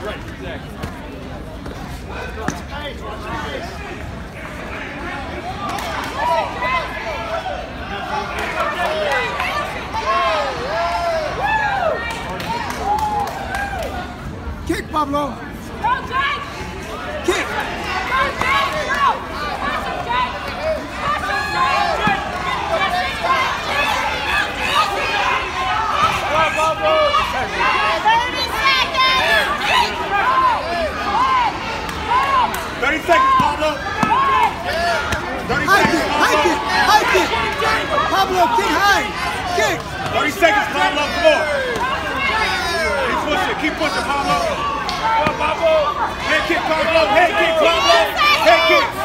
Right, exactly. Kick, Pablo. Go, Jake! Kick. Go, Jake! Go! Pass him, Jake! Pass him, Jake! Go, Pablo! 30 30 seconds! seconds, Pablo. 30 High seconds, kick. High kick. High kick. Pablo, kick high. Kick. 30 seconds, Pablo. Come on. Keep pushing. Keep pushing, Pablo. Go, Pablo. Head kick, Pablo. Head kick, Pablo. Head kick.